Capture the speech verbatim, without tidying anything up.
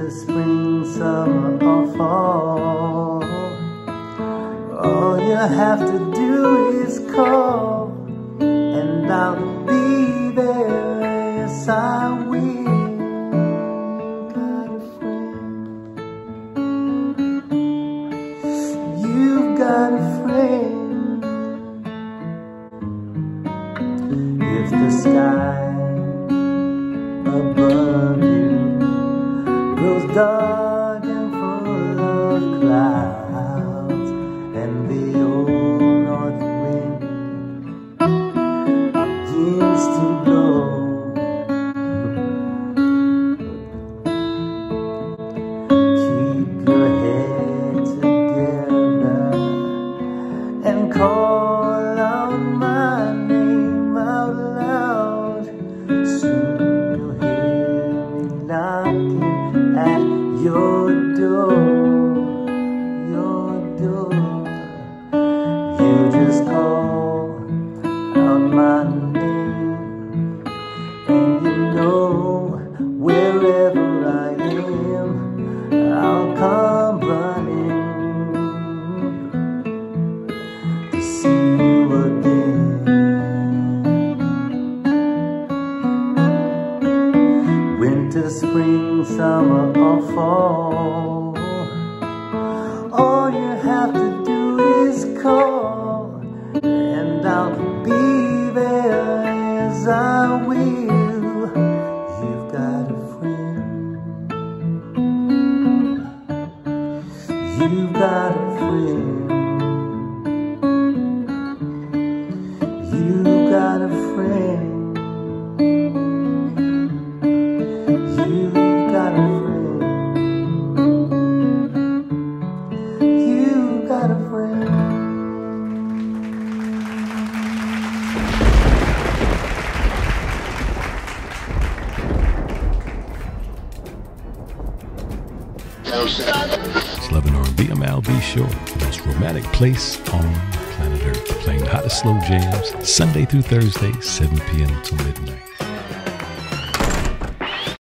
Winter, spring, summer, or fall, all you have to do is call, and I'll be there. Yes, I will. Got a friend. You've got a friend. If the sky above you grows dark and full of clouds, and the old north wind begins to blow, keep your head together and call out my name out loud. Soon you'll hear me knocking at your door, your door. You just call out my name, and you know wherever I am, I'll come running to see you again. Winter, spring, summer, or fall, all you have to do is call, and I'll be there. As I will. You've got a friend. You've got a friend. You've got a friend. You've got a friend. You've got a friend. It's Love and R and B. I'm Al B. Shore, the most romantic place on planet Earth, playing the hottest slow jams Sunday through Thursday, seven p m till midnight.